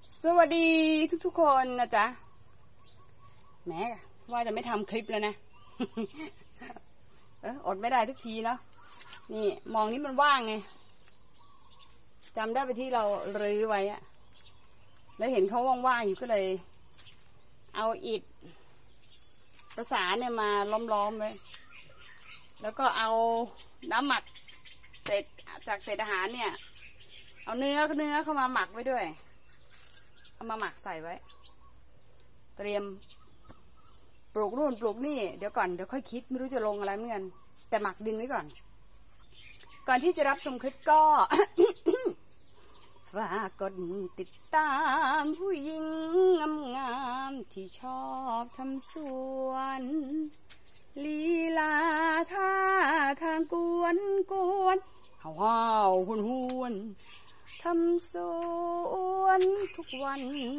สวัสดีทุกๆคนนะจ๊ะแหมว่าจะไม่ทำคลิปแล้วนะ อดไม่ได้ทุกทีเนาะนี่มองนี่มันว่างไงจำได้ไปที่เรารื้อไว้อะแล้วเห็นเขาว่างๆอยู่ก็เลย เอาอิฐประสานเนี่ยมาล้อมๆไว้แล้วก็เอาน้ำหมักเศษจากเศษอาหารเนี่ยเอาเนื้อเข้ามาหมักไว้ด้วยเอามาหมักใส่ไว้เตรียมปลูกนู่นปลูกนี่เดี๋ยวค่อยคิดไม่รู้จะลงอะไรเหมือนกันแต่หมักดินไว้ก่อนที่จะรับชมคลิปก็ ฝากกดติดตามผู้หญิงงามๆที่ชอบทำสวนลีลาท่าทางกวนห้าวหวนทำสวนทุกวัน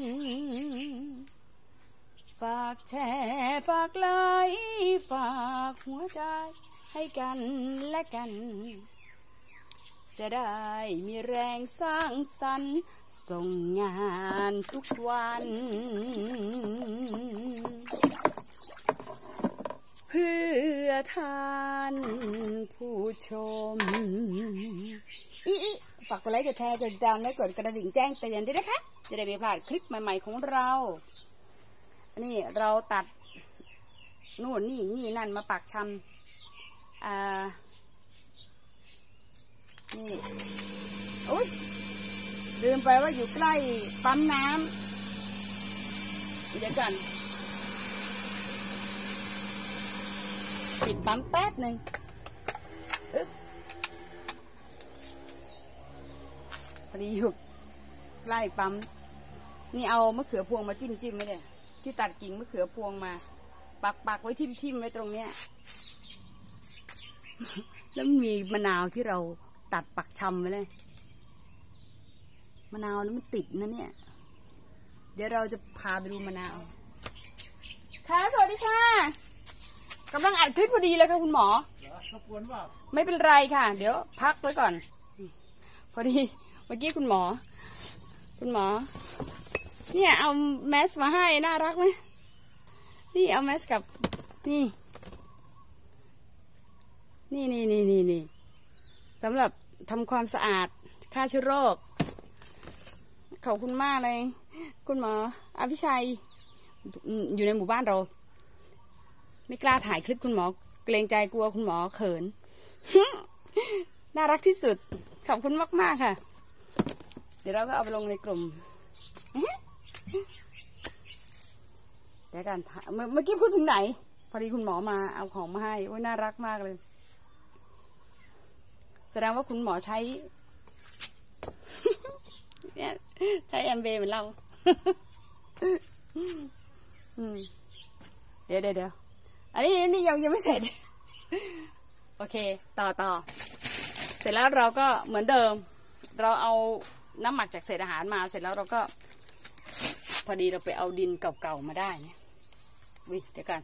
ฝากแชร์ฝากไลค์ฝากหัวใจให้กันและกันจะได้มีแรงสร้างสรรค์ส่งงานทุกวันเพื่อท่านผู้ชมฝากกดไลค์กดแชร์กดติดตามและกดกระดิ่งแจ้งเตือนด้วยนะคะจะได้ไม่พลาดคลิปใหม่ๆของเราอันนี้เราตัดนู่นนี่นั่นมาปักชำนี่อุ๊ยลืมไปว่าอยู่ใกล้ปั๊มน้ำเดี๋ยวก่อนปิดปั๊มแป๊บหนึ่งพอดีอยู่ใกล้ปั๊มนี่เอามะเขือพวงมาจิ้มไว้เลยที่ตัดกิ่งมะเขือพวงมาปักไว้ทิ่มไว้ตรงเนี้ยแล้วมีมะนาวที่เราตัดปักชำไว้เลยมะนาวนี่มันติดนะเนี่ยเดี๋ยวเราจะพาไปดูมะนาวค่ะสวัสดีค่ะกำลังอัดคลิปพอดีเลยค่ะคุณหมอไม่เป็นไรค่ะเดี๋ยวพักไว้ก่อนพอดีเมื่อกี้คุณหมอเนี่ยเอาแมสมาให้น่ารักไหมนี่เอาแมสกับนี่สำหรับทำความสะอาดฆ่าเชื้อโรคขอบคุณมากเลยคุณหมออภิชัยอยู่ในหมู่บ้านเราไม่กล้าถ่ายคลิปคุณหมอเกรงใจกลัวคุณหมอเขิน น่ารักที่สุดขอบคุณมากค่ะเดี๋ยวเราก็เอาไปลงในกลุ่มเดี๋ยวกันเมื่อกี้พูดถึงไหนพอดีคุณหมอมาเอาของมาให้โอ้ยน่ารักมากเลยแสดงว่าคุณหมอใช้เนี่ยใช้แอมเบย์เหมือนเรา เดี๋ยวอันนี้ยังไม่เสร็จโอเคต่อเสร็จแล้วเราก็เหมือนเดิมเราเอาน้ำหมักจากเศษอาหารมาเสร็จแล้วเราก็พอดีเราไปเอาดินเก่าๆมาได้เนี่ยวิเดี๋ยวกัน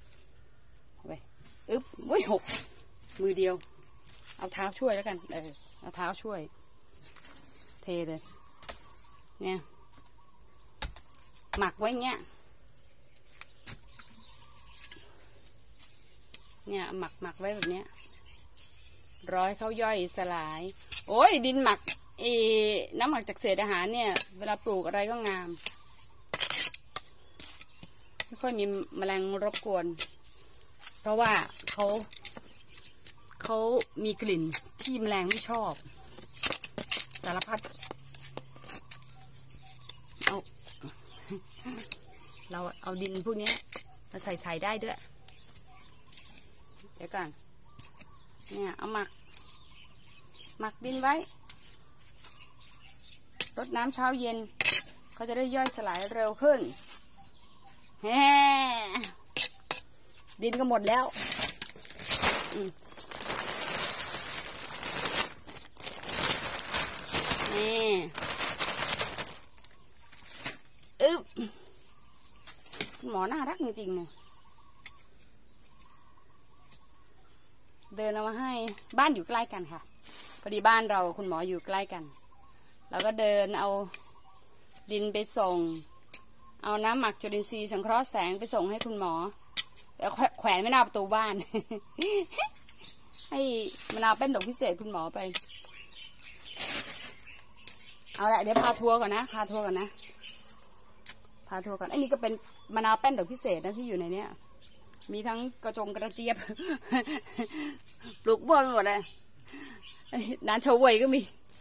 วิหกมือเดียวเอาเท้าช่วยแล้วกันเอาเท้าช่วยเทเลยเนี่ยหมักไว้เงี้ยหมักไว้แบบเนี้ยร้อยเขาย่อยสลายโอ้ยดินหมักน้ำหมักจากเศษอาหารเนี่ยเวลาปลูกอะไรก็งามไม่ค่อยมีแมลงรบกวนเพราะว่าเขามีกลิ่นที่แมลงไม่ชอบสารพัดเราเอาดินพวกนี้มาใส่ได้ด้วยเดี๋ยวก่อนเนี่ยเอาหมักดินไว้รดน้ำเช้าเย็นเขาจะได้ย่อยสลายเร็วขึ้นแฮดินก็หมดแล้วนี่หมอน่ารักจริงๆเนี่ยเดินเอามาให้บ้านอยู่ใกล้กันค่ะพอดีบ้านเราคุณหมออยู่ใกล้กันเราก็เดินเอาดินไปส่งเอาน้ำหมักจุลินทรีย์สังเคราะห์แสงไปส่งให้คุณหมอแล้วแขวนไว้หน้าประตูบ้าน ให้มะนาวเป็นดอกพิเศษคุณหมอไปเอาละเดี๋ยวพาทัวร์ก่อนนะพาทัวร์ก่อนไอ้นี่ก็เป็นมะนาวแป้นดอกพิเศษนะที่อยู่ในเนี้ยมีทั้งกระเจี๊ยบ ปลูกบ้านหมดเลยน้ำโชว์วยก็มี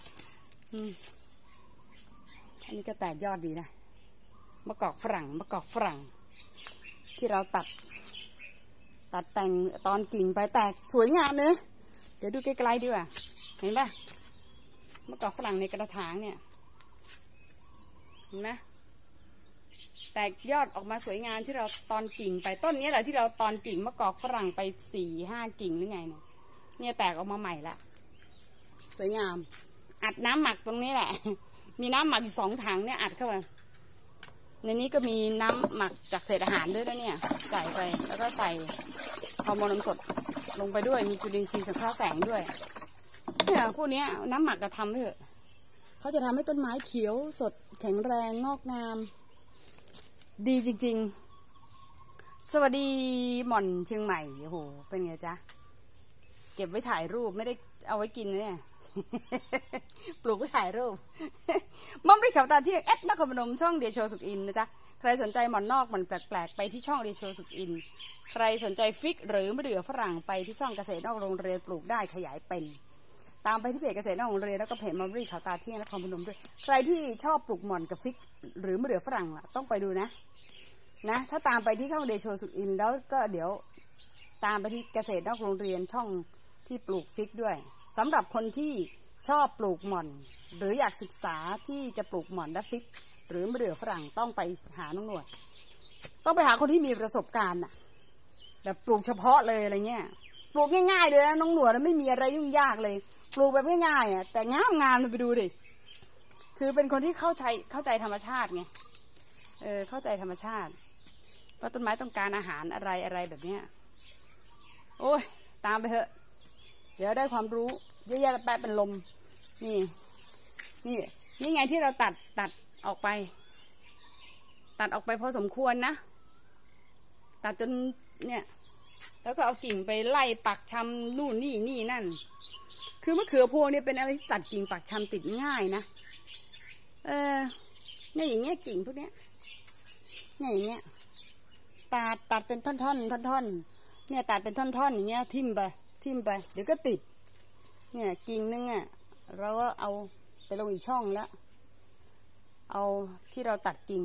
อันนี้ก็แตกยอดดีนะมะกอกฝรั่งที่เราตัดแต่งตอนกิ่งไปแตกสวยงามเลยเดี๋ยวดูไกลๆดีกว่าเห็นปะมะกอกฝรั่งในกระถางเนี่ยเห็นไหมแตกยอดออกมาสวยงามที่เราตอนกิ่งไปต้นนี้แหละที่เราตอนกิ่งมะกอกฝรั่งไป4-5 กิ่งหรือไงเนี่ยแตกออกมาใหม่ละสวยงามอัดน้ำหมักตรงนี้แหละมีน้ำหมักอยู่2 ถังเนี่ยอัดเข้าไปในนี้ก็มีน้ำหมักจากเศษอาหารด้วยนะเนี่ยใส่ไปแล้วก็ใส่ฮอร์โมนนมสดลงไปด้วยมีจุลินทรีย์สังเคราะห์แสงด้วยเนี่ยพวกนี้น้ำหมักจะทำเถอะเขาจะทำให้ต้นไม้เขียวสดแข็งแรงงอกงามดีจริงๆสวัสดีหม่อนเชียงใหม่โอ้โหเป็นไงจ๊ะเก็บไว้ถ่ายรูปไม่ได้เอาไว้กินเนี่ย ปลูกไว้ถ่ายรูป ม่อมริข่าวตาเที่ยงนครพนมช่องเดโชสุขอินนะจ๊ะใครสนใจหม่อนนอกหม่อนแปลกๆไปที่ช่องเดโชสุขอินใครสนใจฟิกหรือมะเดื่อฝรั่งไปที่ช่องเกษตรนอกโรงเรียนปลูกได้ขยายเป็นตามไปที่เพจเกษตรนอกโรงเรียนแล้วก็เพจม่อมริข่าวตาเที่ยงนครพนมด้วยใครที่ชอบปลูกหม่อนกับฟิกหรือมะเดื่อฝรั่งต้องไปดูนะถ้าตามไปที่ช่องเดโชสุขอินแล้วก็เดี๋ยวตามไปที่เกษตรนอกโรงเรียนช่องที่ปลูกฟิกด้วยสำหรับคนที่ชอบปลูกหม่อนหรืออยากศึกษาที่จะปลูกหม่อนและฟิกหรือมะเดื่อฝรั่งต้องไปหาน้องหนวดต้องไปหาคนที่มีประสบการณ์แบบปลูกเฉพาะเลยอะไรเงี้ยปลูกง่ายๆเลยนะน้องหนวดไม่มีอะไรยุ่งยากเลยปลูกแบบง่ายๆแต่งามไปดูดิคือเป็นคนที่เข้าใจธรรมชาติไงเข้าใจธรรมชาติว่าต้นไม้ต้องการอาหารอะไรแบบเนี้ยโอ้ยตามไปเถอะเดี๋ยวได้ความรู้เยอะแยะแปะเป็นลมนี่ไงที่เราตัดออกไปพอสมควรนะตัดจนเนี่ยแล้วก็เอากิ่งไปไล่ปักชำนู่นนี่นั่นคือมะเขือพวงเนี่ยเป็นอะไรที่ตัดกิ่งปักชำติดง่ายนะเนี่ยอย่างเงี้ยกิ่งพวกเนี้ยเนี่ยอย่างเงี้ยตัดเป็นท่อนเนี่ยตัดเป็นท่อนอย่างเงี้ยทิ่มไปเดี๋ยวก็ติดเนี่ยกิ่งนึงเราก็เอาไปลงอีกช่องแล้วเอาที่เราตัดกิ่ง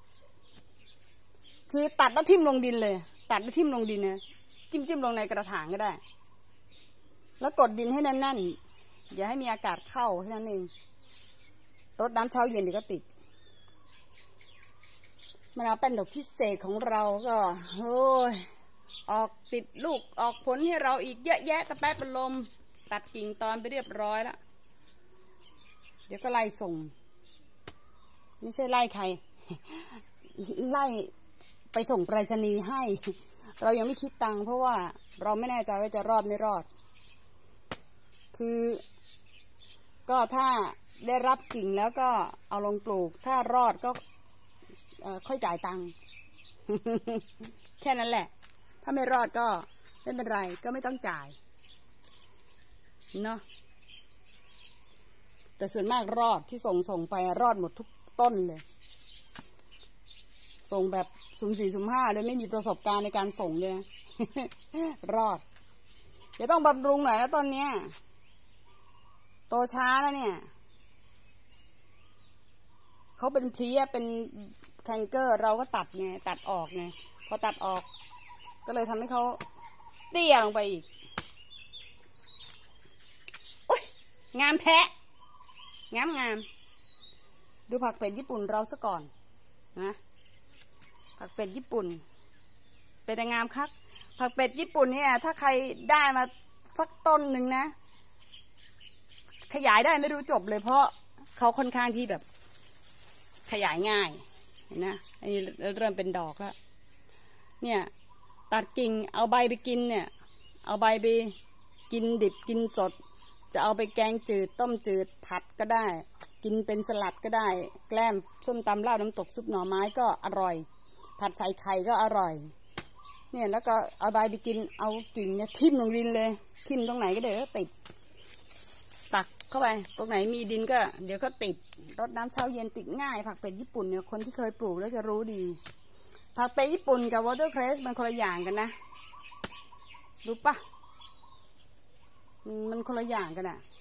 คือตัดแล้วทิ่มลงดินเลยตัดแล้วทิ่มลงดินนะจิ้มลงในกระถางก็ได้แล้วกดดินให้แน่นๆอย่าให้มีอากาศเข้าแค่นั้นเองรดน้ำเช้าเย็นเดี๋ยวก็ติดมะนาวแป้นดอกพิเศษของเราก็โอ้ยออกติดลูกออกผลให้เราอีกเยอะแยะตะแป๊บเป็นลมตัดกิ่งตอนไปเรียบร้อยแล้วเดี๋ยวก็ไล่ส่งไม่ใช่ไล่ใคร ไล่ไปส่งไปรษณีย์ให้เรายังไม่คิดตังค์เพราะว่าเราไม่แน่ใจว่าจะรอดไม่รอดคือก็ถ้าได้รับกิ่งแล้วก็เอาลงปลูกถ้ารอดก็ค่อยจ่ายตังค์ แค่นั้นแหละถ้าไม่รอดก็ไม่เป็นไรก็ไม่ต้องจ่ายเนาะแต่ส่วนมากรอดที่ส่งไปรอดหมดทุกต้นเลยส่งแบบสุ่ม 4 สุ่ม 5เลยไม่มีประสบการณ์ในการส่งเลย รอดเดี๋ยวต้องบำรุงหน่อยนะตอนเนี้ยโตช้าแล้วเนี่ยเขาเป็นเพลี้ยเป็นแคนเกอร์เราก็ตัดออกไงพอตัดออกก็เลยทำให้เขาเตี้ยลงไปอีกโอ๊ยงามแท้งามดูผักเป็ดญี่ปุ่นเราซะก่อนนะผักเป็ดญี่ปุ่นเป็นงามคักผักเป็ดญี่ปุ่นเนี่ยถ้าใครได้มาสักต้นหนึ่งนะขยายได้ไม่รู้จบเลยเพราะเขาค่อนข้างที่แบบขยายง่ายเห็นนะอันนี้เริ่มเป็นดอกแล้วเนี่ยตัดกิ่งเอาใบไปกินเนี่ยเอาใบไปกินดิบกินสดจะเอาไปแกงจืดต้มจืดผัดก็ได้กินเป็นสลัดก็ได้แกล้มส้มตำลาบน้ำตกซุปหน่อไม้ก็อร่อยผัดใส่ไข่ก็อร่อยเนี่ยแล้วก็เอาใบไปกินเอากิ่งเนี่ยทิ่มลงดินเลยทิ่มตรงไหนก็เดี๋ยวก็ติดตักเข้าไปตรงไหนมีดินก็เดี๋ยวก็ติดรดน้ำเช้าเย็นติดง่ายผักเป็ดญี่ปุ่นเนี่ยคนที่เคยปลูกแล้วจะรู้ดีผักเป็ดญี่ปุ่นกับวอเตอร์เครสมันคนละอย่างกันนะรู้ปะมันคนละอย่างกันอ่ะ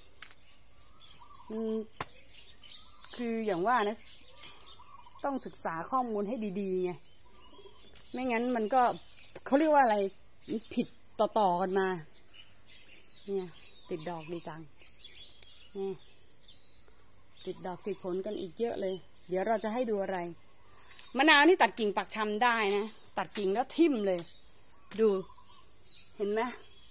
คืออย่างว่านะต้องศึกษาข้อมูลให้ดีๆไงไม่งั้นมันก็เขาเรียกว่าอะไรผิดต่อกันมาเนี่ยติดดอกดีจังนี่ติดดอกติดผลกันอีกเยอะเลยเดี๋ยวเราจะให้ดูอะไรมะนาวนี่ตัดกิ่งปักชำได้นะตัดกิ่งแล้วทิ่มเลยดูเห็นไหม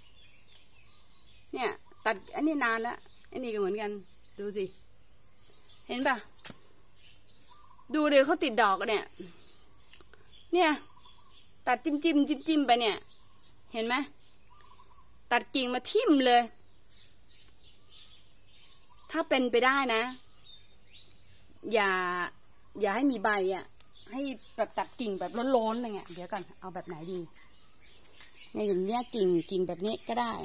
เนี่ยตัดอันนี้นานแล้วอันนี้ก็เหมือนกันดูสิเห็นปะดูเดี๋ยวเขาติดดอกเนี่ยตัดจิ้มไปเนี่ยเห็นไหมตัดกิ่งมาทิ่มเลยถ้าเป็นไปได้นะอย่าให้มีใบอ่ะให้แบบตัดกิ่งแบบโล้นๆอะไรเงี้ยเดี๋ยวก่อนเอาแบบไหนดีเนี่ยอย่างเนี้ยกิ่งแบบนี้ก็ได้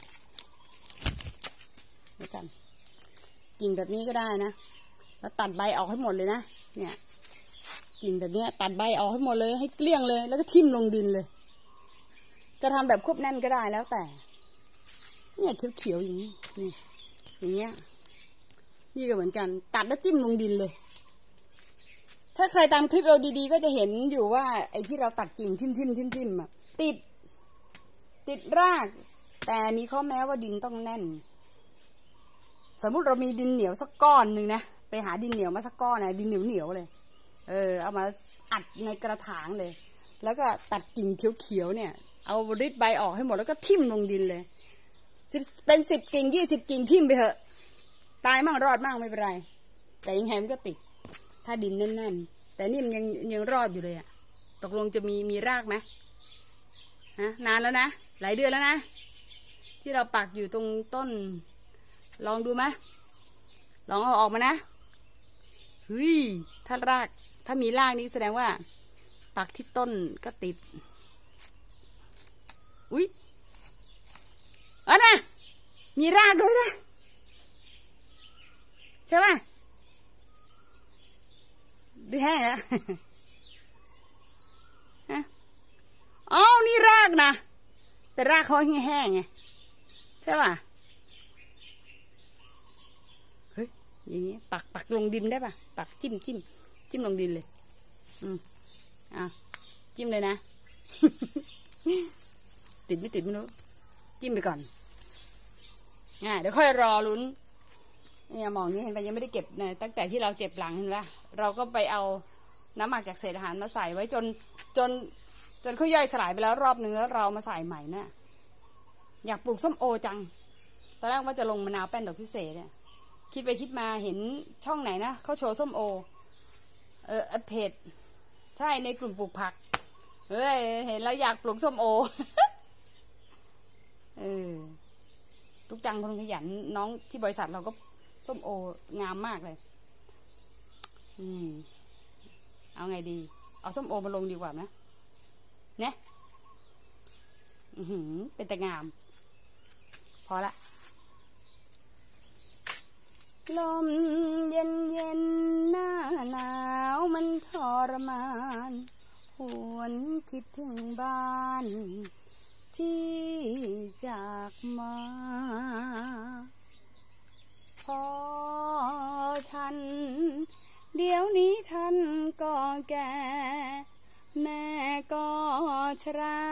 เดี๋ยวกันกิ่งแบบนี้ก็ได้นะแล้วตัดใบออกให้หมดเลยนะเนี่ยกิ่งแบบนี้ตัดใบออกให้หมดเลยให้เกลี้ยงเลยแล้วก็ทิ่มลงดินเลยจะทำแบบควบแน่นก็ได้แล้วแต่เนี่ยเขียวๆอย่างนี้นี่อย่างเงี้ยนี่ก็เหมือนกันตัดแล้วจิ้มลงดินเลยถ้าใครตามคลิปเราดีๆก็จะเห็นอยู่ว่าไอ้ที่เราตัดกิ่งทิ่มอ่ะติดรากแต่มีข้อแม้ว่าดินต้องแน่นสมมุติเรามีดินเหนียวสักก้อนหนึ่งนะไปหาดินเหนียวมาสักก้อนนะดินเหนียวเลยเอามาอัดในกระถางเลยแล้วก็ตัดกิ่งเขียวๆเนี่ยเอาริดใบออกให้หมดแล้วก็ทิ่มลงดินเลยเป็น10 กิ่ง20 กิ่งทิ่มไปเถอะตายมั่งรอดมั่งไม่เป็นไรแต่ยังไงมันก็ติดถ้าดินแน่นๆแต่นี่มันยังรอดอยู่เลยอะตกลงจะมีรากไหมฮะนานแล้วนะหลายเดือนแล้วนะที่เราปักอยู่ตรงต้นลองดูไหมลองเอาออกมานะเฮ้ยถ้ามีรากนี้แสดงว่าปักที่ต้นก็ติดอุ๊ยนะมีรากด้วยนะใช่ไหมดูแห้งอะอ๋อนี่รากนะแต่รากเขาแห้งไงใช่ป่ะเฮ้ยอย่างนี้ปักลงดินได้ป่ะปักจิ้มลงดินเลยจิ้มเลยนะ ติดไม่ติดไม่รู้จิ้มไปก่อนเดี๋ยวค่อยรอลุ้นเนี่ยมองนี้เห็นไหมยังไม่ได้เก็บนะตั้งแต่ที่เราเจ็บหลังเห็นไหมเราก็ไปเอาน้ำหมักจากเศษอาหารมาใส่ไว้จนเขาย่อยสลายไปแล้วรอบนึงแล้วเรามาใส่ใหม่นะอยากปลูกส้มโอจังตอนแรกว่าจะลงมะนาวแป้นดอกพิเศษเนี่ยคิดไปคิดมาเห็นช่องไหนนะเขาโชว์ส้มโอเพจใช่ในกลุ่มปลูกผักเห็นแล้วอยากปลูกส้มโอ ทุกจังคนขยันน้องที่บริษัทเราก็ส้มโองามมากเลยเอาไงดีเอาส้มโอมาลงดีกว่าไหมเนี่ยเป็นแต่งามพอละลมเย็นหน้าหนาวมันทรมานหวนคิดถึงบ้านที่จากมาพอฉันเดี๋ยวนี้ท่านก็แก่แม่ก็ชรา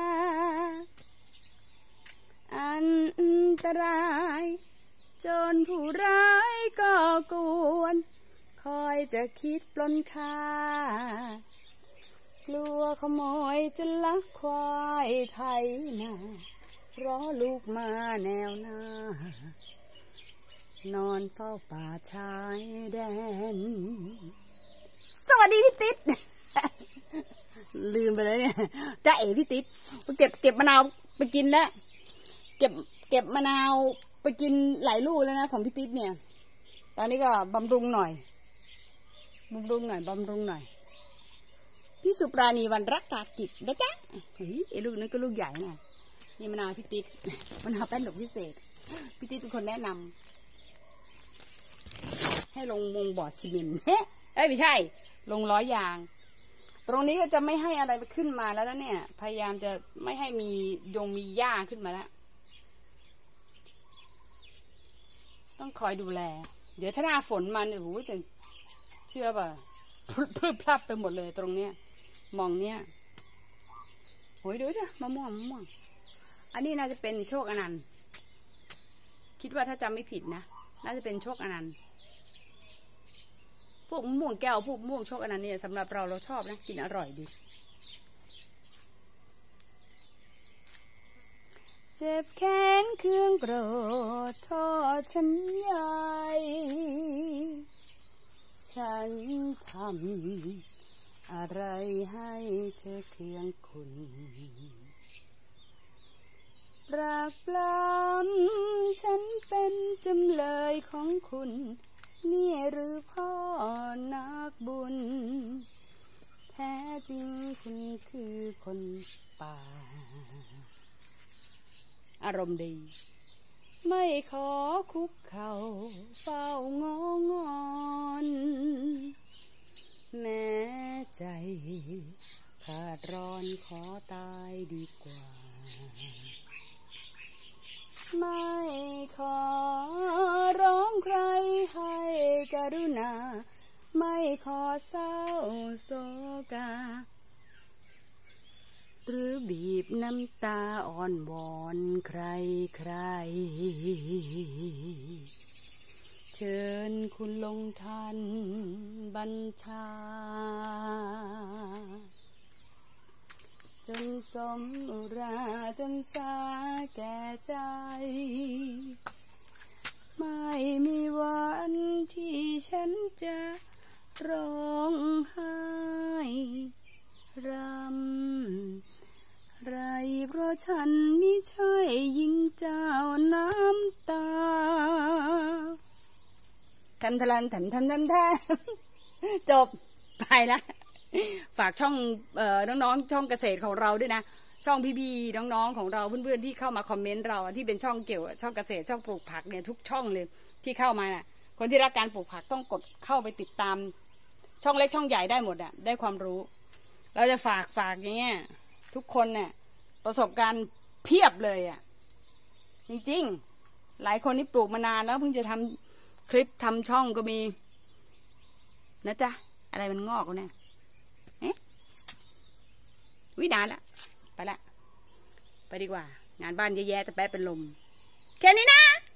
อันตรายจนผู้ร้ายก็กวนคอยจะคิดปล้นค่ากลัวขโมยจะลักควายไทยนาเพราะลูกมาแนวหน้านอนเฝ้าป่าชายแดนสวัสดีพี่ติ๊ด ลืมไปเลยเนี่ยจ้าเอ๋พี่ติ๊ดเก็บมะนาวไปกินแล้วเก็บมะนาวไปกินหลายลูกแล้วนะของพี่ติ๊ดเนี่ยตอนนี้ก็บำรุงหน่อยพี่สุปราณีวันรักกากิจนะจ๊ะเฮ้ยไอ้ลูกนั้นก็ลูกใหญ่นะนี่มะนาวพี่ติ๊ดมะนาวแป้นดอกพิเศษพี่ติ๊ดเป็นคนแนะนำให้ลงวงบ่อซีเมนต์ไม่ใช่ลงล้อยางตรงนี้ก็จะไม่ให้อะไรขึ้นมาแล้วนะเนี่ยพยายามจะไม่ให้มีมีหญ้าขึ้นมาแล้วต้องคอยดูแลเดี๋ยวถ้าหน้าฝนมาเนี่ยโอ้โหจะเชื่อป่ะพรึบพรับไปหมดเลยตรงเนี้ยมองเนี้ยโอ้ยดูดิมะม่วงอันนี้น่าจะเป็นโชคอนันต์คิดว่าถ้าจำไม่ผิดนะน่าจะเป็นโชคอนันต์พวกมะม่วงแก้วพวกมะม่วงโชคอนันต์เนี่ยสำหรับเราชอบนะกินอร่อยดีเจ็บแค้นเครื่องโกรธทอดฉันใหญ่ฉันทำอะไรให้เธอเคืองคุณรักปลำฉันเป็นจำเลยของคุณนี่หรือพ่อนักบุญแท้จริงคุณคือคนป่าอารมณ์ดีไม่ขอคุกเข่าเฝ้างอนแม้ใจขาดร้อนขอตายดีกว่าไม่ขอร้องใครให้กรุณาไม่ขอเศร้าโศกาหรือบีบน้ำตาอ่อนวอนใครเชิญคุณลงทันบัญชาจนสมอุราจนสาแก่ใจไม่มีวันที่ฉันจะร้องไห้รำไรเพราะฉันไม่ใช่หญิงเจ้าน้ำตาทันจบไปละฝากช่องน้องๆช่องเกษตรของเราด้วยนะช่องพี่ๆน้องๆของเราเพื่อนๆที่เข้ามาคอมเมนต์เราที่เป็นช่องเกี่ยวช่องเกษตรช่องปลูกผักเนี่ยทุกช่องเลยที่เข้ามาน่ะคนที่รักการปลูกผักต้องกดเข้าไปติดตามช่องเล็กช่องใหญ่ได้หมดอ่ะได้ความรู้เราจะฝากอย่างเงี้ยทุกคนเนี่ยประสบการณ์เพียบเลยอ่ะจริงๆหลายคนที่ปลูกมานานแล้วเพิ่งจะทำคลิปทำช่องก็มีนะจ๊ะอะไรมันงอกวะเนี่ยวินานละไปดีกว่างานบ้านเยอะแยะแต่แป๊บเป็นลมแค่นี้นะ